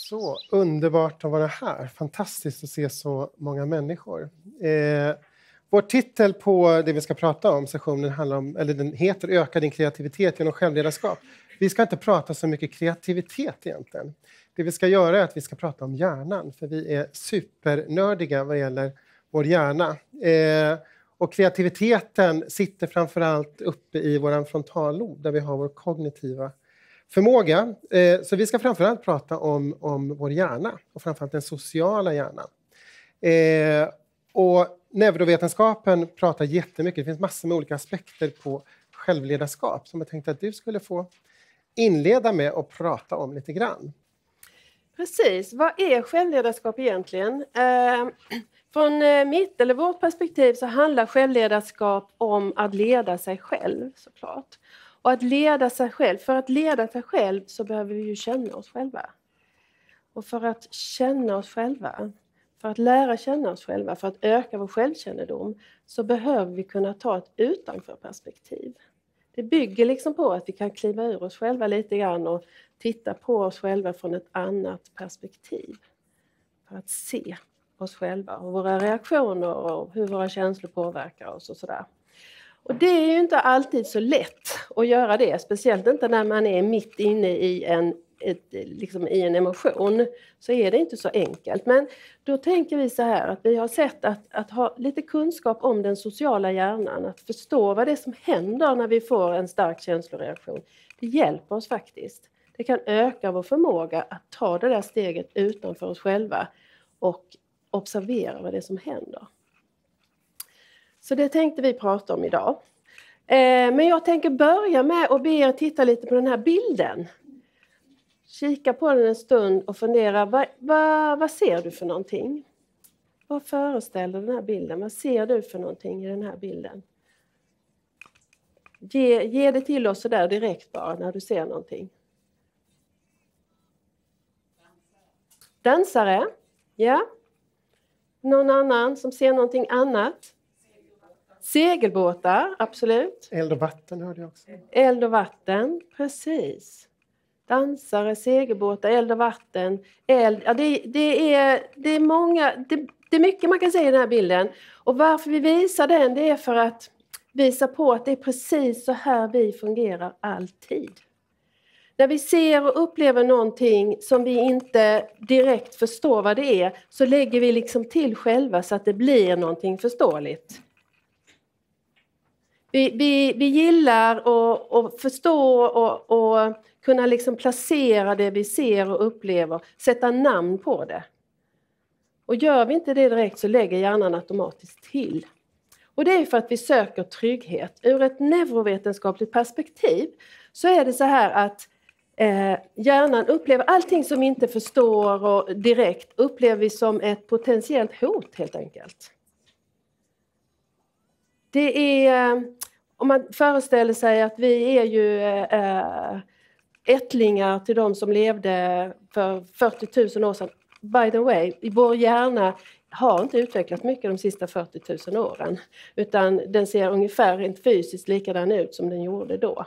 Så underbart att vara här. Fantastiskt att se så många människor. Vår titel på det vi ska prata om, sessionen handlar om, eller den heter Öka din kreativitet genom självledarskap. Vi ska inte prata så mycket kreativitet egentligen. Det vi ska göra är att vi ska prata om hjärnan, för vi är supernördiga vad gäller vår hjärna. Och kreativiteten sitter framförallt uppe i vår frontallob där vi har vår kognitiva förmåga. Så vi ska framförallt prata om vår hjärna och framförallt den sociala hjärnan. Och neurovetenskapen pratar jättemycket. Det finns massor med olika aspekter på självledarskap som jag tänkte att du skulle få inleda med att prata om lite grann. Precis, vad är självledarskap egentligen? Från mitt eller vårt perspektiv så handlar självledarskap om att leda sig själv såklart. Och att leda sig själv, för att leda sig själv så behöver vi ju känna oss själva. Och för att känna oss själva, för att lära känna oss själva, för att öka vår självkännedom så behöver vi kunna ta ett utanförperspektiv. Det bygger liksom på att vi kan kliva ur oss själva lite grann och titta på oss själva från ett annat perspektiv. För att se oss själva och våra reaktioner och hur våra känslor påverkar oss och sådär. Och det är ju inte alltid så lätt att göra det, speciellt inte när man är mitt inne i i en emotion, så är det inte så enkelt. Men då tänker vi så här att vi har sett att ha lite kunskap om den sociala hjärnan, att förstå vad det är som händer när vi får en stark känsloreaktion. Det hjälper oss faktiskt. Det kan öka vår förmåga att ta det där steget utanför oss själva och observera vad det är som händer. Så det tänkte vi prata om idag. Men jag tänker börja med att be er titta lite på den här bilden. Kika på den en stund och fundera, vad ser du för någonting? Vad föreställer den här bilden? Vad ser du för någonting i den här bilden? Ge det till oss så där direkt bara när du ser någonting. Dansare? Ja. Någon annan som ser någonting annat? Segelbåtar, absolut. Eld och vatten hörde jag också. Eld och vatten, precis. Dansare, segelbåtar, eld och vatten, eld. Ja, det är många, det är mycket man kan säga i den här bilden. Och varför vi visar den, det är för att visa på att det är precis så här vi fungerar alltid. När vi ser och upplever någonting som vi inte direkt förstår vad det är, så lägger vi liksom till själva så att det blir någonting förståeligt. Vi gillar att förstå och kunna liksom placera det vi ser och upplever, sätta namn på det. Och gör vi inte det direkt så lägger hjärnan automatiskt till. Och det är för att vi söker trygghet. Ur ett neurovetenskapligt perspektiv så är det så här att hjärnan upplever allting som vi inte förstår och direkt upplever vi som ett potentiellt hot helt enkelt. Det är, om man föreställer sig att vi är ju ättlingar till de som levde för 40 000 år sedan. By the way, vår hjärna har inte utvecklats mycket de sista 40 000 åren. Utan den ser ungefär rent fysiskt likadan ut som den gjorde då.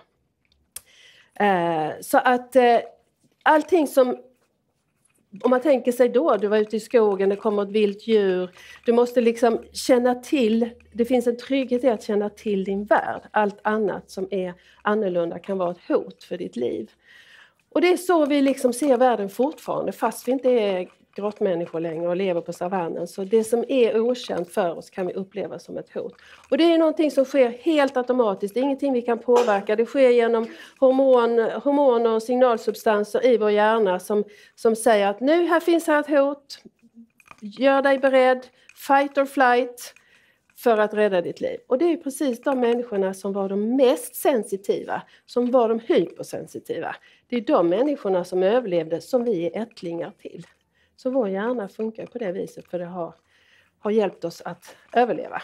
Så att allting som, om man tänker sig då, du var ute i skogen, det kommer ett vilt djur. Du måste liksom känna till, det finns en trygghet i att känna till din värld. Allt annat som är annorlunda kan vara ett hot för ditt liv. Och det är så vi liksom ser världen fortfarande, fast vi inte är grottmänniskor längre och lever på savannen. Så det som är okänt för oss kan vi uppleva som ett hot. Och det är någonting som sker helt automatiskt. Det är ingenting vi kan påverka. Det sker genom hormoner och signalsubstanser i vår hjärna som säger att nu här finns här ett hot. Gör dig beredd. Fight or flight. För att rädda ditt liv. Och det är precis de människorna som var de mest sensitiva. Som var de hypersensitiva. Det är de människorna som överlevde som vi är ättlingar till. Så vår hjärna funkar på det viset, för det har hjälpt oss att överleva.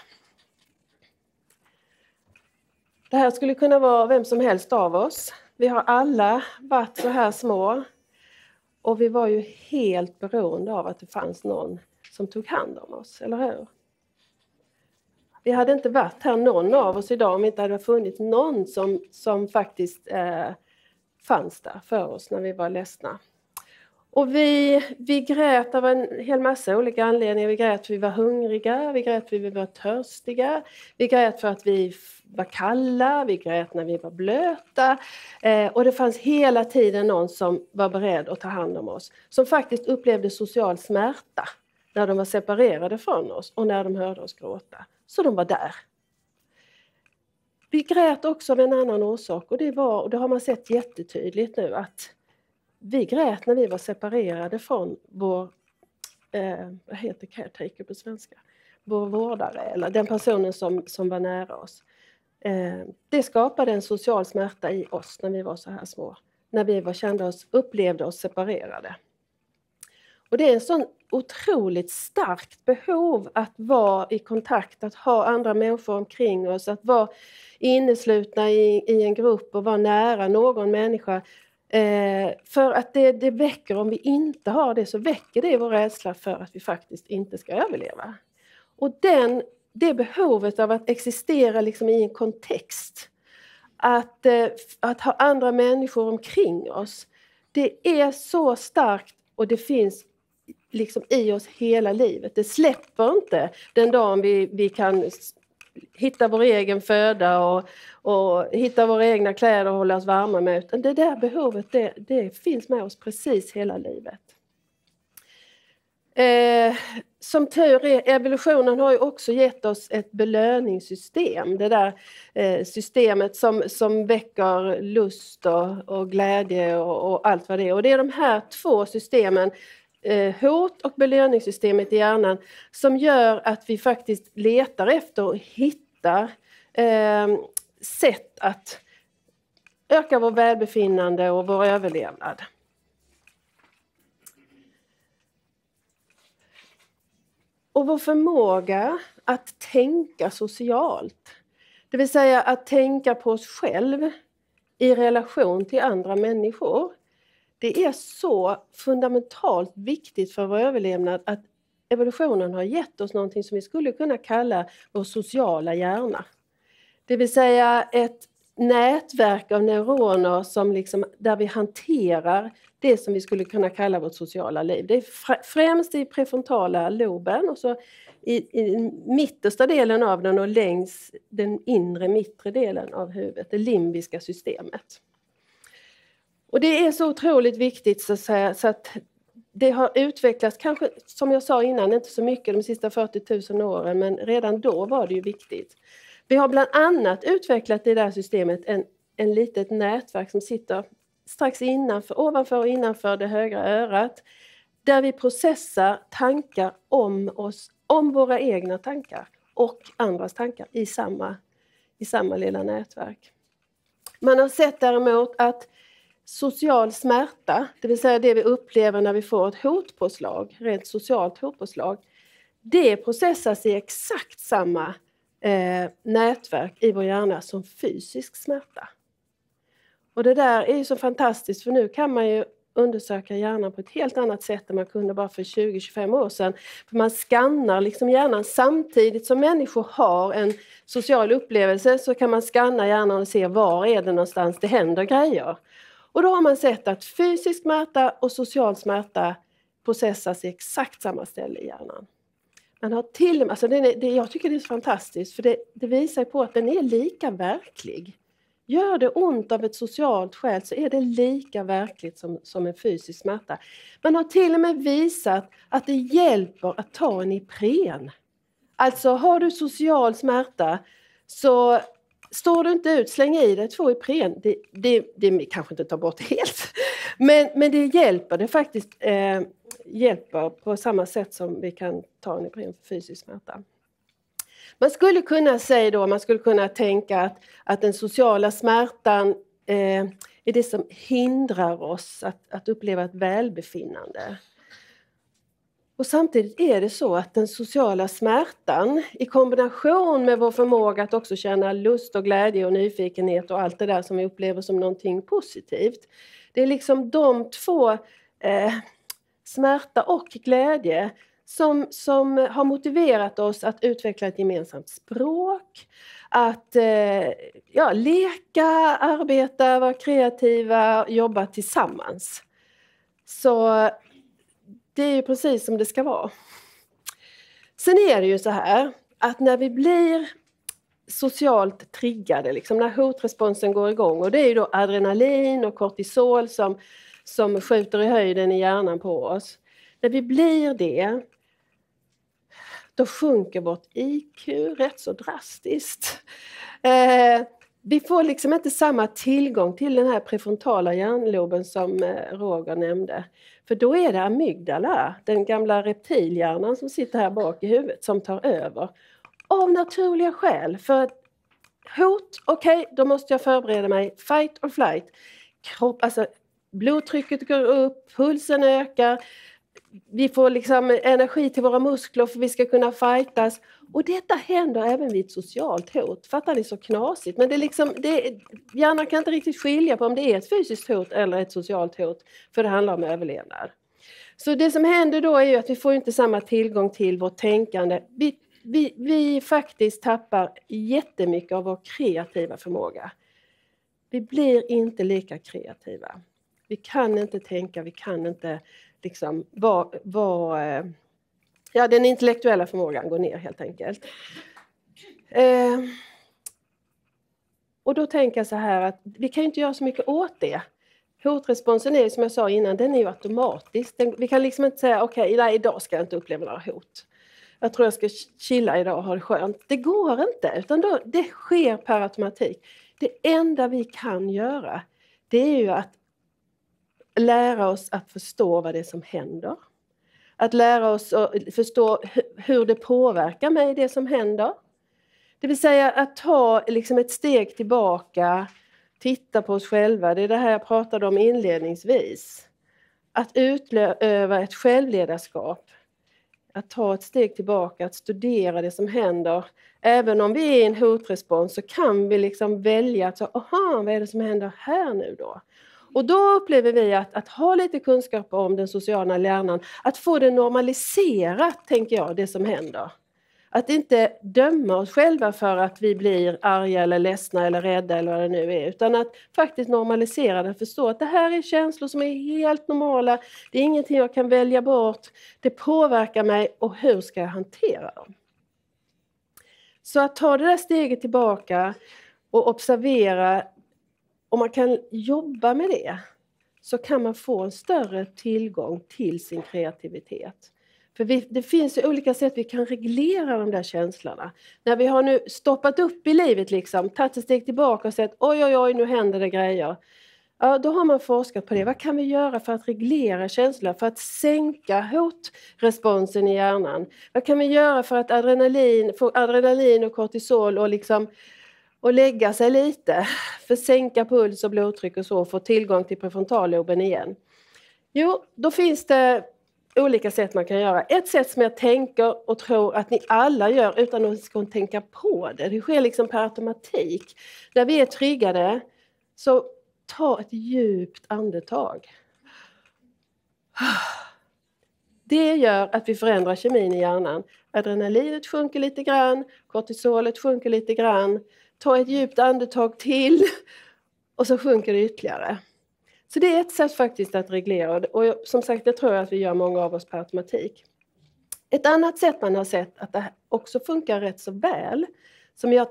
Det här skulle kunna vara vem som helst av oss. Vi har alla varit så här små. Och vi var ju helt beroende av att det fanns någon som tog hand om oss, eller hur? Vi hade inte varit här någon av oss idag om inte hade funnits någon som faktiskt fanns där för oss när vi var ledsna. Och vi grät av en hel massa olika anledningar. Vi grät för att vi var hungriga, vi grät för att vi var törstiga, vi grät för att vi var kalla, vi grät när vi var blöta. Och det fanns hela tiden någon som var beredd att ta hand om oss. Som faktiskt upplevde social smärta när de var separerade från oss och när de hörde oss gråta. Så de var där. Vi grät också av en annan orsak, och det har man sett jättetydligt nu, att vi grät när vi var separerade från vår, vad heter caretaker på svenska? Vår vårdare, eller den personen som var nära oss. Det skapade en social smärta i oss när vi var så här små. När vi upplevde oss separerade. Och det är en sån otroligt starkt behov att vara i kontakt, att ha andra människor omkring oss, att vara inneslutna i en grupp och vara nära någon människa. För att det väcker, om vi inte har det, så väcker det vår rädsla för att vi faktiskt inte ska överleva. Och det behovet av att existera liksom i en kontext, att ha andra människor omkring oss, det är så starkt, och det finns liksom i oss hela livet. Det släpper inte den dagen vi kan hitta vår egen föda och hitta våra egna kläder och hålla oss varma med. Utan det där behovet, det finns med oss precis hela livet. Som tur är, evolutionen har ju också gett oss ett belöningssystem. Det där systemet som väcker lust och glädje och allt vad det är. Och det är de här två systemen, hot och belöningssystemet i hjärnan, som gör att vi faktiskt letar efter och hittar sätt att öka vår välbefinnande och vår överlevnad. Och vår förmåga att tänka socialt, det vill säga att tänka på oss själv i relation till andra människor, det är så fundamentalt viktigt för vår överlevnad att evolutionen har gett oss någonting som vi skulle kunna kalla vår sociala hjärna. Det vill säga ett nätverk av neuroner som liksom, där vi hanterar det som vi skulle kunna kalla vårt sociala liv. Det är främst i prefrontala loben och så i mittersta delen av den och längs den inre mittre delen av huvudet, det limbiska systemet. Och det är så otroligt viktigt så att det har utvecklats, kanske som jag sa innan, inte så mycket de sista 40 000 åren, men redan då var det ju viktigt. Vi har bland annat utvecklat i det här systemet en litet nätverk som sitter strax ovanför och innanför det högra örat, där vi processar tankar om oss, om våra egna tankar och andras tankar i samma lilla nätverk. Man har sett däremot att social smärta, det vill säga det vi upplever när vi får ett hotpåslag, rent socialt hotpåslag, det processas i exakt samma nätverk i vår hjärna som fysisk smärta. Och det där är ju så fantastiskt, för nu kan man ju undersöka hjärnan på ett helt annat sätt än man kunde bara för 20-25 år sedan. För man skannar liksom hjärnan samtidigt som människor har en social upplevelse, så kan man skanna hjärnan och se var är det någonstans det händer grejer. Och då har man sett att fysisk smärta och social smärta processas i exakt samma ställe i hjärnan. Man har till och med, alltså jag tycker det är så fantastiskt, för det visar på att den är lika verklig. Gör det ont av ett socialt skäl så är det lika verkligt som en fysisk smärta. Man har till och med visat att det hjälper att ta en Ipren. Alltså har du social smärta så står du inte ut, släng i dig 2 Ipren. Det kanske inte tar bort helt. Men det hjälper. Det faktiskt hjälper på samma sätt som vi kan ta en Ipren för fysisk smärta. Man skulle kunna säga då, man skulle kunna tänka att den sociala smärtan är det som hindrar oss att uppleva ett välbefinnande. Och samtidigt är det så att den sociala smärtan i kombination med vår förmåga att också känna lust och glädje och nyfikenhet och allt det där som vi upplever som någonting positivt. Det är liksom de två, smärta och glädje, som har motiverat oss att utveckla ett gemensamt språk, att leka, arbeta, vara kreativa, jobba tillsammans. Så Det är ju precis som det ska vara. Sen är det ju så här att när vi blir socialt triggade, liksom när hotresponsen går igång, och det är ju då adrenalin och kortisol som skjuter i höjden i hjärnan på oss. När vi blir det, då sjunker vårt IQ rätt så drastiskt. Vi får liksom inte samma tillgång till den här prefrontala hjärnloben som Roger nämnde. För då är det amygdala, den gamla reptilhjärnan som sitter här bak i huvudet, som tar över. Av naturliga skäl. För att hot, okej, då måste jag förbereda mig. Fight or flight. Blodtrycket går upp, pulsen ökar. Vi får liksom energi till våra muskler för vi ska kunna fightas. Och detta händer även vid ett socialt hot. Fattar ni, så knasigt? Men hjärnan kan inte riktigt skilja på om det är ett fysiskt hot eller ett socialt hot. För det handlar om överlevnad. Så det som händer då är ju att vi får inte samma tillgång till vårt tänkande. Vi faktiskt tappar jättemycket av vår kreativa förmåga. Vi blir inte lika kreativa. Vi kan inte tänka, vi kan inte liksom den intellektuella förmågan går ner helt enkelt. Och då tänker jag så här att vi kan ju inte göra så mycket åt det. Hotresponsen är, som jag sa innan, den är ju automatisk. Vi kan liksom inte säga okej, idag ska jag inte uppleva några hot. Jag tror jag ska chilla idag och ha det skönt. Det går inte, utan det sker per automatik. Det enda vi kan göra, det är ju att lära oss att förstå vad det är som händer. Att lära oss att förstå hur det påverkar mig, det som händer. Det vill säga att ta liksom ett steg tillbaka, titta på oss själva. Det är det här jag pratade om inledningsvis. Att utöva ett självledarskap. Att ta ett steg tillbaka, att studera det som händer. Även om vi är i en hotrespons så kan vi liksom välja att vad är det som händer här nu då? Och då upplever vi att ha lite kunskap om den sociala hjärnan, att få det normaliserat, tänker jag, det som händer. Att inte döma oss själva för att vi blir arga eller ledsna eller rädda eller vad det nu är. Utan att faktiskt normalisera det, förstå att det här är känslor som är helt normala. Det är ingenting jag kan välja bort. Det påverkar mig och hur ska jag hantera dem? Så att ta det där steget tillbaka och observera, om man kan jobba med det, så kan man få en större tillgång till sin kreativitet. För det finns ju olika sätt vi kan reglera de där känslorna. När vi har nu stoppat upp i livet, liksom, tagit ett steg tillbaka och sett oj, nu händer det grejer. Ja, då har man forskat på det. Vad kan vi göra för att reglera känslor, för att sänka hotresponsen i hjärnan? Vad kan vi göra för att få adrenalin och kortisol och lägga sig lite, för sänka puls och blodtryck och så, få tillgång till prefrontalloben igen? Jo, då finns det olika sätt man kan göra. Ett sätt som jag tänker och tror att ni alla gör utan att ska tänka på det. Det sker liksom per automatik. När vi är triggade, så ta ett djupt andetag. Det gör att vi förändrar kemin i hjärnan. Adrenalinet sjunker lite grann, kortisolet sjunker lite grann. Ta ett djupt andetag till och så sjunker det ytterligare. Så det är ett sätt faktiskt att reglera, och som sagt, det tror jag att vi gör många av oss per automatik. Ett annat sätt man har sett att det också funkar rätt så väl, som jag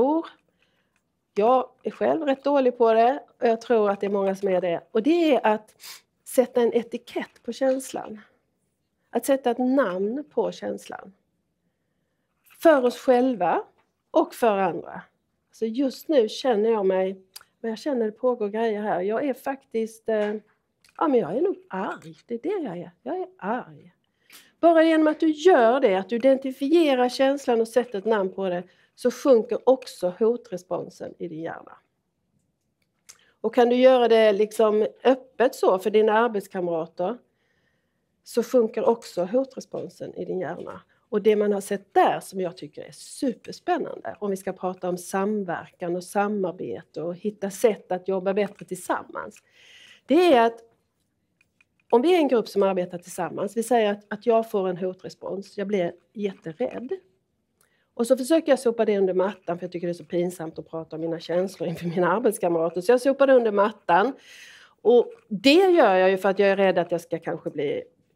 är själv rätt dålig på det, och jag tror att det är många som är det, och det är att sätta en etikett på känslan. Att sätta ett namn på känslan. För oss själva och för andra. Så just nu känner jag mig, men jag känner det pågår grejer här. Jag är faktiskt, men jag är nog arg. Det är det jag är. Jag är arg. Bara genom att du gör det, att du identifierar känslan och sätter ett namn på det, så sjunker också hotresponsen i din hjärna. Och kan du göra det liksom öppet så för dina arbetskamrater, så sjunker också hotresponsen i din hjärna. Och det man har sett där som jag tycker är superspännande, om vi ska prata om samverkan och samarbete och hitta sätt att jobba bättre tillsammans, det är att om vi är en grupp som arbetar tillsammans, vi säger att jag får en hotrespons, jag blir jätterädd. Och så försöker jag sopa det under mattan, för jag tycker det är så pinsamt att prata om mina känslor inför mina arbetskamrater. Så jag sopar det under mattan. Och det gör jag ju för att jag är rädd att jag ska kanske bli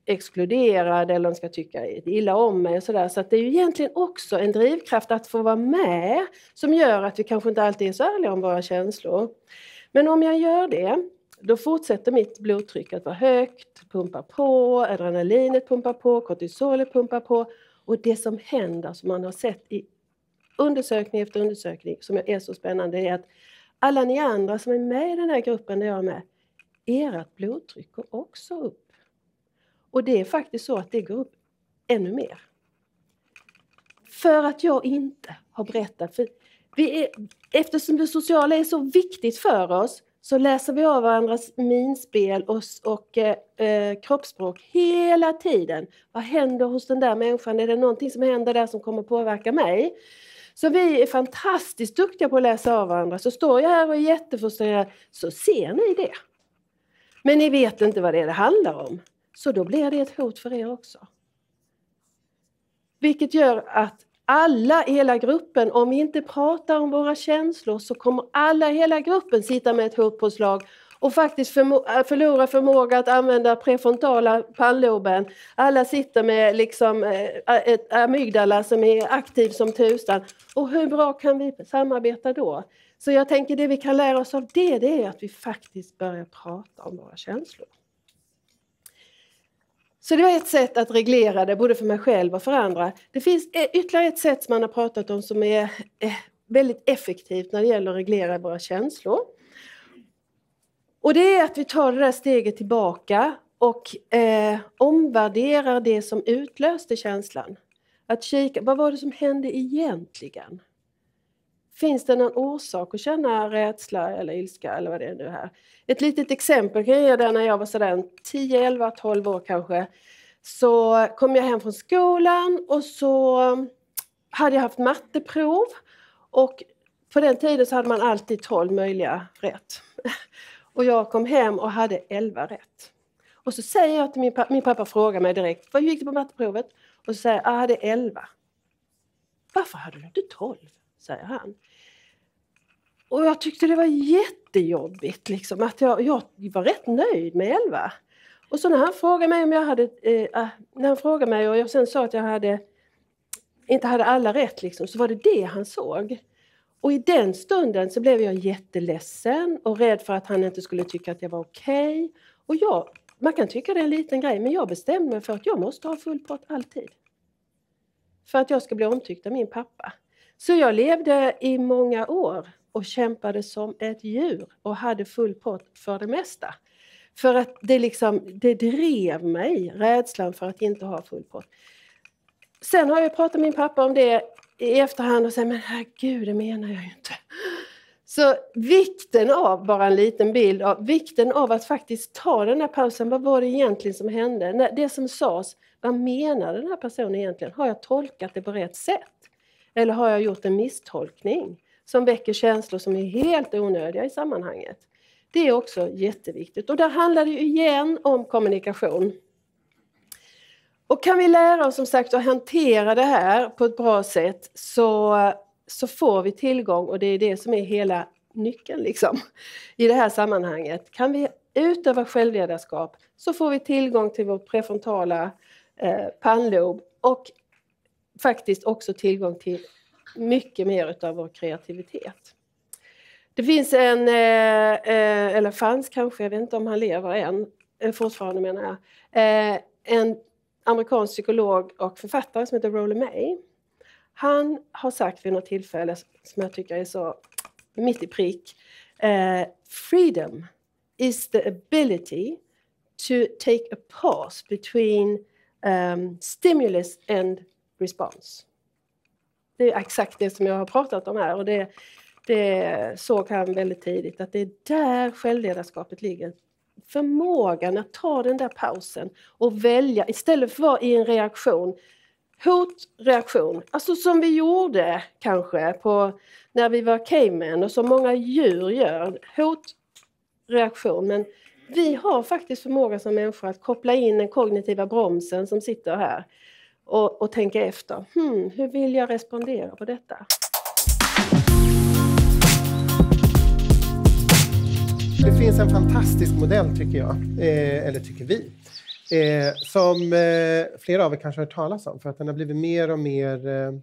exkluderad eller de ska tycka illa om mig och sådär. Så att det är ju egentligen också en drivkraft att få vara med som gör att vi kanske inte alltid är så ärliga om våra känslor. Men om jag gör det, då fortsätter mitt blodtryck att vara högt, pumpa på, adrenalinet pumpar på, kortisolet pumpar på. Och det som händer, som man har sett i undersökning efter undersökning, som är så spännande, är att alla ni andra som är med i den här gruppen där jag är med, ert blodtryck går också upp. Och det är faktiskt så att det går upp ännu mer. För att jag inte har berättat. För eftersom det sociala är så viktigt för oss, så läser vi av varandras minspel och kroppsspråk hela tiden. Vad händer hos den där människan? Är det någonting som händer där som kommer påverka mig? Så vi är fantastiskt duktiga på att läsa av varandra. Så står jag här och är jättefrustrerad, så ser ni det. Men ni vet inte vad det handlar om. Så då blir det ett hot för er också. Vilket gör att alla i hela gruppen, om vi inte pratar om våra känslor, så kommer alla i hela gruppen sitta med ett hotpåslag och faktiskt förlora förmåga att använda prefrontala pannloben. Alla sitter med liksom ett amygdala som är aktiv som tusan. Och hur bra kan vi samarbeta då? Så jag tänker det vi kan lära oss av det är att vi faktiskt börjar prata om våra känslor. Så det var ett sätt att reglera det både för mig själv och för andra. Det finns ytterligare ett sätt som man har pratat om som är väldigt effektivt när det gäller att reglera våra känslor. Och det är att vi tar det där steget tillbaka och omvärderar det som utlöste känslan. Att kika, vad var det som hände egentligen? Finns det någon orsak att känna rädsla eller ilska eller vad det är nu här? Ett litet exempel kan jag ge där när jag var sådär 10, 11, 12 år kanske. Så kom jag hem från skolan och så hade jag haft matteprov. Och på den tiden så hade man alltid 12 möjliga rätt. Och jag kom hem och hade 11 rätt. Och så säger jag till min pappa frågar mig direkt, vad gick det på matteprovet? Och så säger jag hade 11. Varför hade du inte 12? Säger han. Och jag tyckte det var jättejobbigt liksom, att jag var rätt nöjd med 11. Och så när han frågade mig om jag hade när han frågade mig och jag sen sa att jag inte hade alla rätt liksom, så var det han såg. Och i den stunden så blev jag jätteledsen och rädd för att han inte skulle tycka att jag var okej. Och man kan tycka det är en liten grej, men jag bestämde mig för att jag måste ha full pott alltid. För att jag ska bli omtyckt av min pappa. Så jag levde i många år och kämpade som ett djur och hade full pott för det mesta. För att det drev mig, rädslan för att inte ha full pott. Sen har jag pratat med min pappa om det i efterhand och sagt, men herregud, det menar jag ju inte. Så vikten av, bara en liten bild av, vikten av att faktiskt ta den här pausen, vad var det egentligen som hände? Det som sades, vad menar den här personen egentligen? Har jag tolkat det på rätt sätt? Eller har jag gjort en misstolkning som väcker känslor som är helt onödiga i sammanhanget? Det är också jätteviktigt. Och där handlar det ju igen om kommunikation. Och kan vi lära oss som sagt att hantera det här på ett bra sätt så får vi tillgång, och det är det som är hela nyckeln liksom, i det här sammanhanget. Kan vi utöva självledarskap så får vi tillgång till vår prefrontala pannlob och faktiskt också tillgång till mycket mer av vår kreativitet. Det finns eller fanns kanske, jag vet inte om han lever än, fortfarande menar jag, en amerikansk psykolog och författare som heter Rollo May. Han har sagt vid något tillfälle som jag tycker är så mitt i prick. Freedom is the ability to take a pause between stimulus and response. Det är exakt det som jag har pratat om här, och det såg han väldigt tidigt att det är där självledarskapet ligger. Förmågan att ta den där pausen och välja istället för att vara i en reaktion. Hotreaktion, alltså som vi gjorde kanske när vi var cavemen och som många djur gör. Hotreaktion, men vi har faktiskt förmåga som människor att koppla in den kognitiva bromsen som sitter här och tänka efter. Hur vill jag respondera på detta? Det finns en fantastisk modell tycker jag, eller tycker vi, Som flera av er kanske har hört talas om, för att den har blivit mer och mer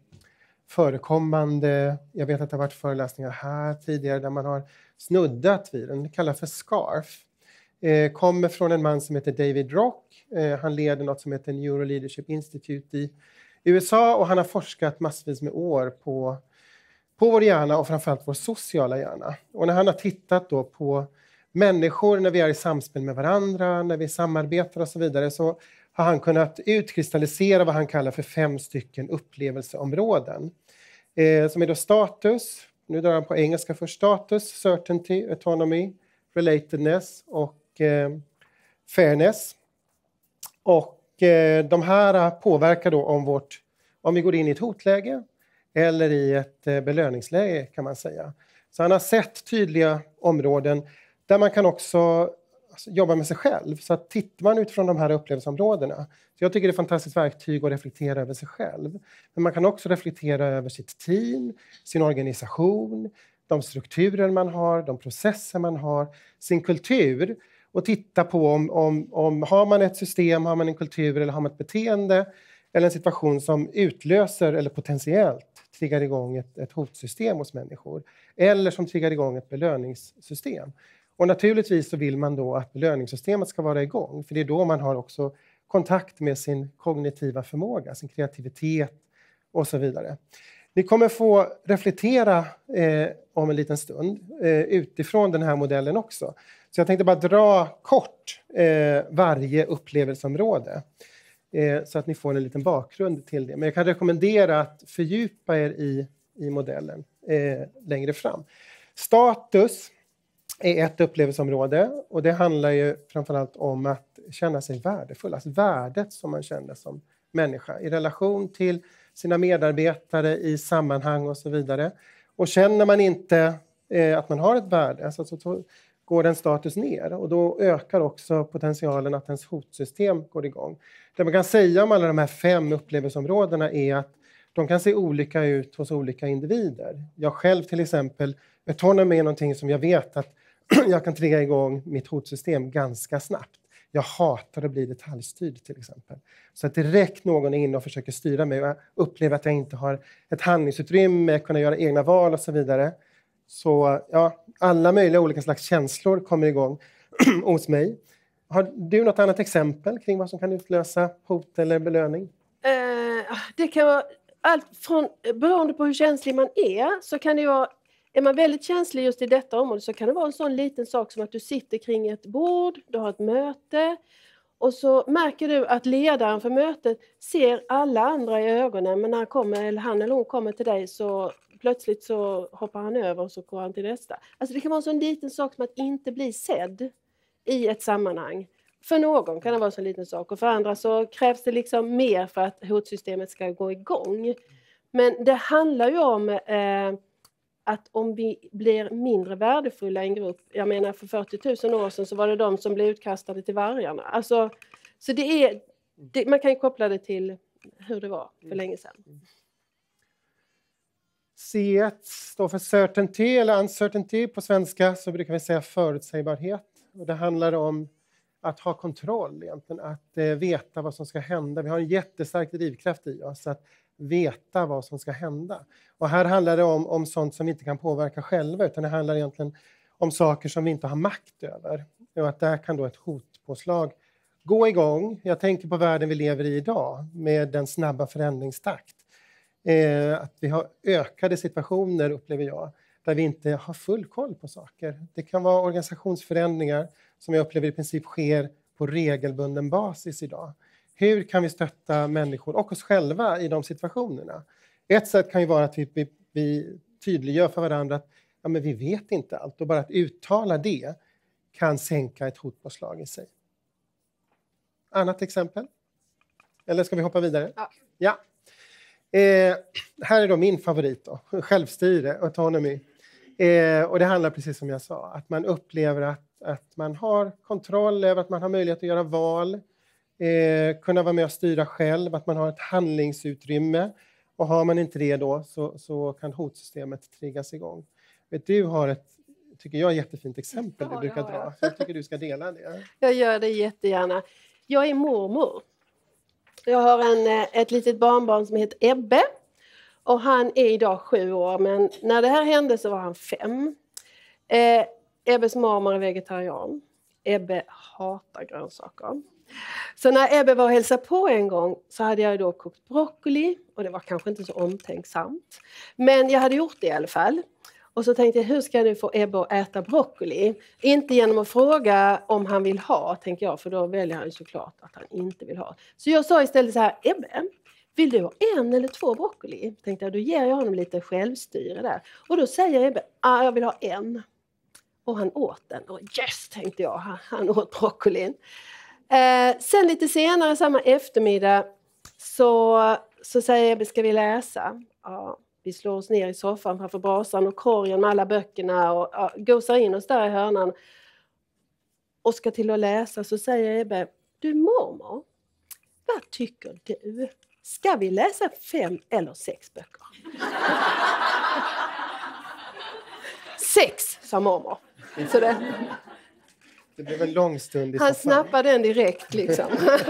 förekommande. Jag vet att det har varit föreläsningar här tidigare där man har snuddat vid den. Det kallas för SCARF. Kommer från en man som heter David Rock. Han leder något som heter Neuro Leadership Institute i USA, och han har forskat massvis med år på vår hjärna och framförallt vår sociala hjärna. Och när han har tittat då på människor när vi är i samspel med varandra, när vi samarbetar och så vidare, så har han kunnat utkristallisera vad han kallar för 5 stycken upplevelseområden. Som är då status, nu drar han på engelska för status, certainty, autonomy, relatedness och fairness. Och de här påverkar då om vi går in i ett hotläge eller i ett belöningsläge, kan man säga. Så han har sett tydliga områden där man kan också jobba med sig själv. Så att tittar man utifrån de här upplevelseområdena. Så jag tycker det är ett fantastiskt verktyg att reflektera över sig själv. Men man kan också reflektera över sitt team, sin organisation, de strukturer man har, de processer man har, sin kultur. Och titta på om har man ett system, har man en kultur eller har man ett beteende eller en situation som utlöser eller potentiellt triggar igång ett hotsystem hos människor. Eller som triggar igång ett belöningssystem. Och naturligtvis så vill man då att belöningssystemet ska vara igång. För det är då man har också kontakt med sin kognitiva förmåga, sin kreativitet och så vidare. Ni kommer få reflektera om en liten stund utifrån den här modellen också. Så jag tänkte bara dra kort varje upplevelseområde. Så att ni får en liten bakgrund till det. Men jag kan rekommendera att fördjupa er i modellen längre fram. Status är ett upplevelseområde, och det handlar ju framförallt om att känna sig värdefull. Alltså värdet som man känner som människa i relation till sina medarbetare, i sammanhang och så vidare. Och känner man inte att man har ett värde, så går den status ner, och då ökar också potentialen att ens hotsystem går igång. Det man kan säga om alla de här 5 upplevelseområdena är att de kan se olika ut hos olika individer. Jag själv till exempel, autonomy är någonting som jag vet att jag kan trigga igång mitt hotsystem ganska snabbt. Jag hatar att bli detaljstyrd till exempel. Så att direkt någon är inne och försöker styra mig och jag upplever att jag inte har ett handlingsutrymme, kunna göra egna val och så vidare. Så ja, alla möjliga olika slags känslor kommer igång hos mig. Har du något annat exempel kring vad som kan utlösa hot eller belöning? Det kan vara allt från, beroende på hur känslig man är, så kan det vara, är man väldigt känslig just i detta område, så kan det vara en sån liten sak som att du sitter kring ett bord, du har ett möte, och så märker du att ledaren för mötet ser alla andra i ögonen, men när han eller hon kommer till dig, så plötsligt så hoppar han över och så går han till nästa. Alltså det kan vara en sån liten sak som att inte bli sedd i ett sammanhang. För någon kan det vara en sån liten sak, och för andra så krävs det liksom mer för att hotsystemet ska gå igång. Men det handlar ju om att om vi blir mindre värdefulla i en grupp, jag menar för 40 000 år sedan så var det de som blev utkastade till vargarna. Alltså, så man kan ju koppla det till hur det var för länge sedan. C1 står för certainty eller uncertainty. På svenska så brukar vi säga förutsägbarhet. Och det handlar om att ha kontroll egentligen, att veta vad som ska hända. Vi har en jättestark drivkraft i oss att veta vad som ska hända. Och här handlar det om sånt som vi inte kan påverka själva, utan det handlar egentligen om saker som vi inte har makt över. Och att där kan då ett hotpåslag gå igång. Jag tänker på världen vi lever i idag med den snabba förändringstakt. Att vi har ökade situationer, upplever jag, där vi inte har full koll på saker. Det kan vara organisationsförändringar som jag upplever i princip sker på regelbunden basis idag. Hur kan vi stötta människor och oss själva i de situationerna? Ett sätt kan ju vara att vi tydliggör för varandra att ja, men vi vet inte allt. Och bara att uttala det kan sänka ett hotpåslag i sig. Annat exempel? Eller ska vi hoppa vidare? Ja. Här är då min favorit då. Självstyre, autonomy. Och det handlar precis som jag sa. Att man upplever att man har kontroll över, att man har möjlighet att göra val. Kunna vara med och styra själv. Att man har ett handlingsutrymme. Och har man inte det då så kan hotsystemet triggas igång. Du har ett, tycker jag, jättefint exempel du brukar dra. Så jag tycker du ska dela det. Jag gör det jättegärna. Jag är mormor. Jag har ett litet barnbarn som heter Ebbe. Och han är idag 7 år, men när det här hände så var han 5. Ebbes mormor är vegetarian. Ebbe hatar grönsaker. Så när Ebbe var och hälsade på en gång så hade jag då kokt broccoli. Och det var kanske inte så omtänksamt. Men jag hade gjort det i alla fall. Och så tänkte jag, hur ska jag nu få Ebbe att äta broccoli? Inte genom att fråga om han vill ha, tänker jag. För då väljer han ju såklart att han inte vill ha. Så jag sa istället så här, Ebbe, vill du ha 1 eller 2 broccoli? Tänkte jag, då ger jag honom lite självstyre där. Och då säger Ebbe, jag vill ha 1. Och han åt den. Och yes, tänkte jag, han åt broccolin. Sen lite senare samma eftermiddag så säger Ebbe, ska vi läsa? Ja, vi slår oss ner i soffan framför brasan och korgen med alla böckerna och gosar in oss där i hörnan. Och ska till att läsa, så säger Ebbe, du mormor, vad tycker du? Ska vi läsa 5 eller 6 böcker? 6, sa mormor. Så det blev en lång stund i han soffan. snappade den direkt liksom.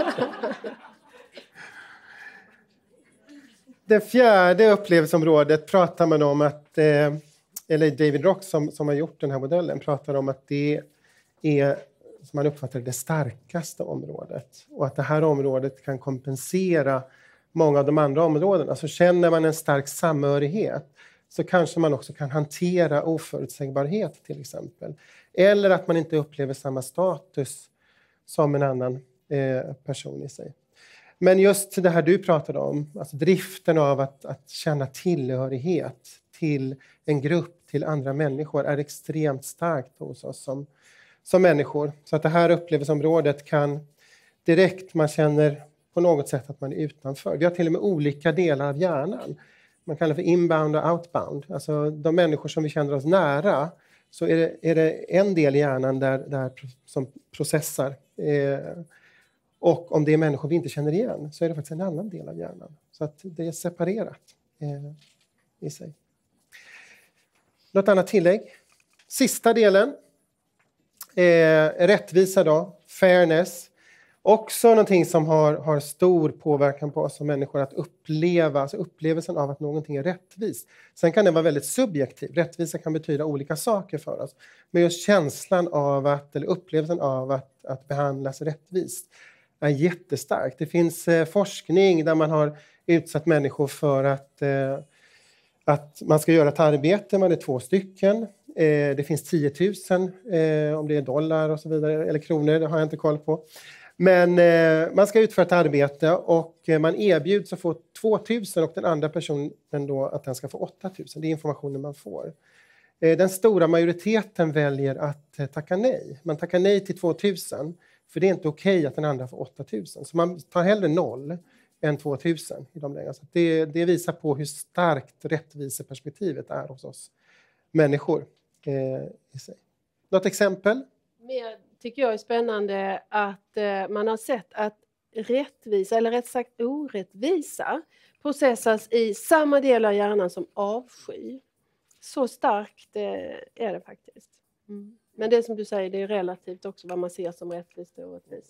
Det 4:e upplevelseområdet pratar man om att, eller David Rock som har gjort den här modellen pratar om att det är, som man uppfattar det starkaste området. Och att det här området kan kompensera många av de andra områdena. Så känner man en stark samhörighet så kanske man också kan hantera oförutsägbarhet till exempel. Eller att man inte upplever samma status som en annan person i sig. Men just det här du pratade om, alltså driften av att känna tillhörighet till en grupp, till andra människor, är extremt starkt hos oss som människor. Så att det här upplevelseområdet kan direkt, man känner på något sätt att man är utanför. Vi har till och med olika delar av hjärnan. Man kallar det för inbound och outbound. Alltså de människor som vi känner oss nära, så är det en del i hjärnan där som processar. Och om det är människor vi inte känner igen så är det faktiskt en annan del av hjärnan. Så att det är separerat i sig. Något annat tillägg? Sista delen. Rättvisa då. Fairness. Också någonting som har stor påverkan på oss som människor att uppleva. Alltså upplevelsen av att någonting är rättvist. Sen kan det vara väldigt subjektiv. Rättvisa kan betyda olika saker för oss. Men just känslan av att, eller upplevelsen av att behandlas rättvist är jättestarkt. Det finns forskning där man har utsatt människor för att man ska göra ett arbete, man är 2 stycken. Det finns 10 000, om det är dollar och så vidare, eller kronor, det har jag inte koll på. Men man ska utföra ett arbete och man erbjuds att få 2 000 och den andra personen då att den ska få 8 000. Det är informationen man får. Den stora majoriteten väljer att tacka nej. Man tackar nej till 2 000. För det är inte okej att den andra får 8 000. Så man tar hellre 0 än 2 000 i de lägena. Så det visar på hur starkt rättviseperspektivet är hos oss människor i sig. Något exempel? Mer tycker jag är spännande att man har sett att rättvisa, eller rätt sagt orättvisa, processas i samma del av hjärnan som avsky. Så starkt är det faktiskt. Mm. Men det som du säger, det är relativt också vad man ser som rättvist och orättvist.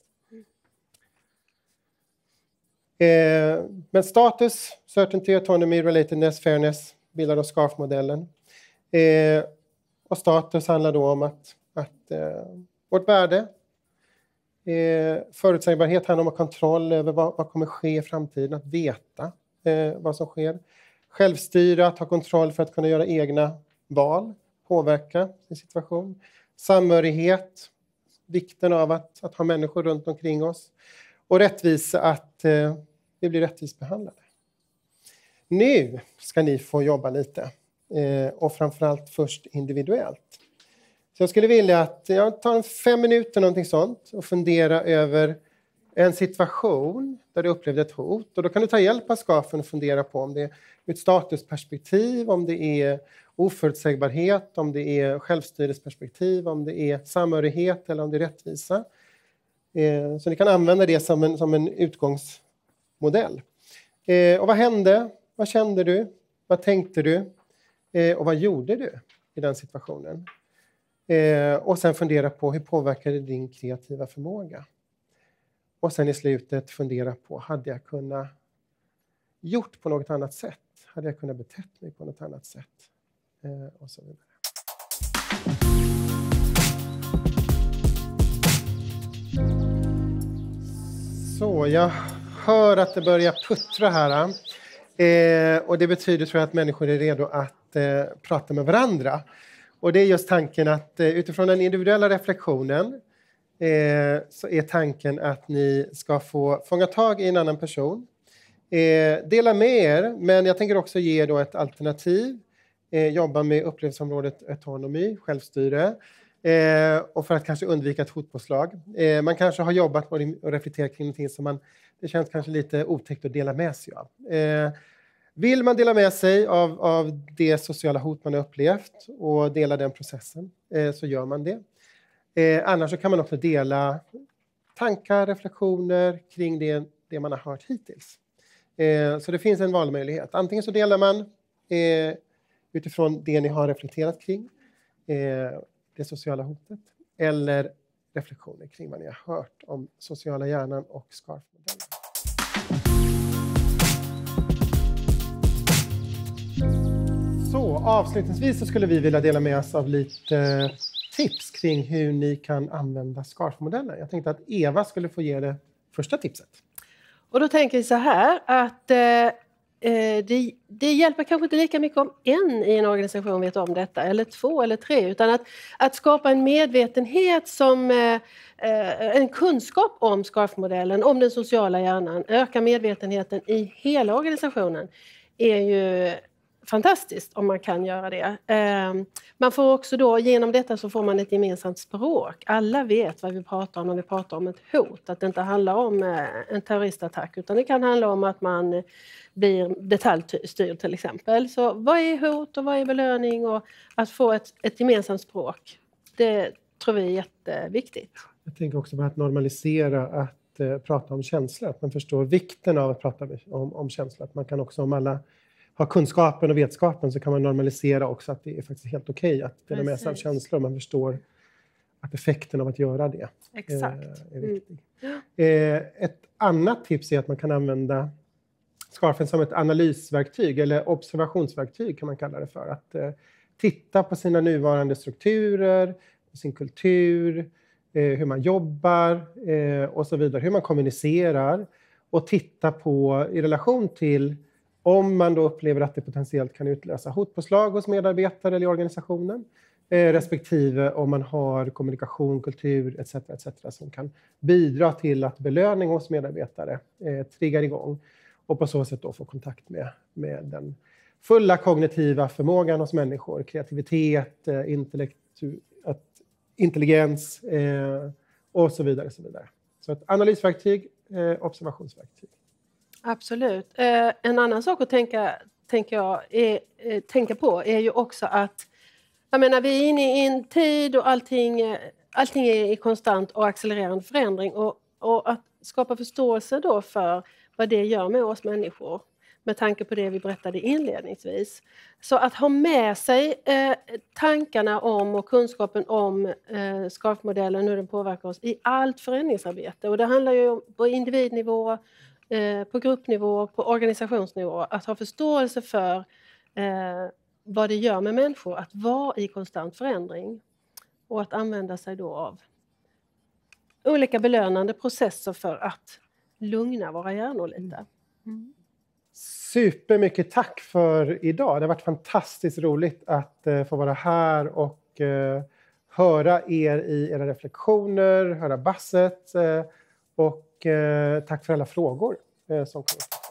Men status, certainty, autonomy, relatedness, fairness bildar då SCARF-modellen. Och status handlar då om att vårt värde, förutsägbarhet handlar om att ha kontroll över vad kommer ske i framtiden, att veta vad som sker. Självstyra, att ha kontroll för att kunna göra egna val, påverka sin situation. Samhörighet, vikten av att ha människor runt omkring oss. Och rättvisa, att vi blir rättvist behandlade. Nu ska ni få jobba lite. Och framförallt först individuellt. Så jag skulle vilja att jag tar 5 minuter någonting sånt och fundera över en situation där du upplevde ett hot. Och då kan du ta hjälp av SCARFen och fundera på om det är ett statusperspektiv, om det är oförutsägbarhet, om det är självstyrelseperspektiv, om det är samhörighet eller om det är rättvisa. Så ni kan använda det som en utgångsmodell. Och vad hände? Vad kände du? Vad tänkte du? Och vad gjorde du i den situationen? Och sen fundera på hur påverkar det din kreativa förmåga? Och sen i slutet fundera på, hade jag kunnat gjort på något annat sätt? Hade jag kunnat betett mig på något annat sätt? Och så vidare. Så, jag hör att det börjar puttra här. Och det betyder, tror jag, att människor är redo att prata med varandra. Och det är just tanken att utifrån den individuella reflektionen så är tanken att ni ska få fånga tag i en annan person. Dela med er, men jag tänker också ge då ett alternativ. Jobba med upplevelseområdet autonomi, självstyre. Och för att kanske undvika ett hotpåslag. Man kanske har jobbat och reflekterat kring någonting som det känns kanske lite otäckt att dela med sig av. Vill man dela med sig av det sociala hot man har upplevt och dela den processen, så gör man det. Annars så kan man också dela tankar, reflektioner kring det man har hört hittills. Så det finns en valmöjlighet. Antingen så delar man utifrån det ni har reflekterat kring, det sociala hotet, eller reflektioner kring vad ni har hört om sociala hjärnan och SCARF-modellen. Så avslutningsvis så skulle vi vilja dela med oss av lite tips kring hur ni kan använda SCARF-modellen. Jag tänkte att Eva skulle få ge det första tipset. Och då tänker jag så här att det hjälper kanske inte lika mycket om en i en organisation vet om detta, eller 2 eller 3, utan att skapa en medvetenhet som en kunskap om SCARF-modellen, om den sociala hjärnan, öka medvetenheten i hela organisationen är ju fantastiskt om man kan göra det. Man får också då, genom detta så får man ett gemensamt språk. Alla vet vad vi pratar om när vi pratar om ett hot. Att det inte handlar om en terroristattack, utan det kan handla om att man blir detaljstyrd till exempel. Så vad är hot och vad är belöning, och att få ett gemensamt språk, det tror vi är jätteviktigt. Jag tänker också på att normalisera att prata om känslor. Att man förstår vikten av att prata om känslor. Att man kan också, om alla har kunskapen och vetskapen, så kan man normalisera också att det är faktiskt helt okej att dela med sig av känslor. Man förstår att effekten av att göra det är viktig. Ett annat tips är att man kan använda SCARFen som ett analysverktyg eller observationsverktyg kan man kalla det för. Att titta på sina nuvarande strukturer, på sin kultur, hur man jobbar och så vidare. Hur man kommunicerar, och titta på i relation till om man då upplever att det potentiellt kan utlösa hotpåslag hos medarbetare eller i organisationen. Respektive om man har kommunikation, kultur etc. som kan bidra till att belöning hos medarbetare triggar igång. Och på så sätt då få kontakt med den fulla kognitiva förmågan hos människor. Kreativitet, intelligens och så vidare. Så ett analysverktyg, observationsverktyg. Absolut. En annan sak att tänka på är ju också att, jag menar, vi är inne i en tid och allting är i konstant och accelererande förändring, och att skapa förståelse då för vad det gör med oss människor, med tanke på det vi berättade inledningsvis. Så att ha med sig tankarna om och kunskapen om SCARF-modellen, hur den påverkar oss i allt förändringsarbete. Och det handlar ju på individnivå, på gruppnivå, på organisationsnivå, att ha förståelse för vad det gör med människor att vara i konstant förändring, och att använda sig då av olika belönande processer för att lugna våra hjärnor lite. Supermycket tack för idag. Det har varit fantastiskt roligt att få vara här och höra er i era reflektioner, höra basset, och tack för alla frågor som kom.